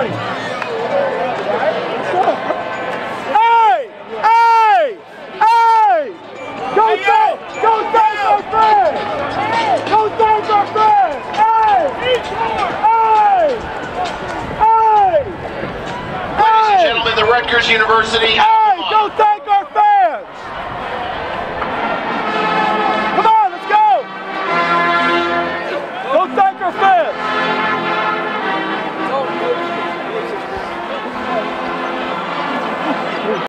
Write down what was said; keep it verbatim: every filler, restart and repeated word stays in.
everybody. Hey! Hey! Hey! Go Saints! Go Saints, our friends! Go Saints, our friends! Hey! Hey! Hey! Ladies and gentlemen, the Rutgers University. Hey! Go Saints!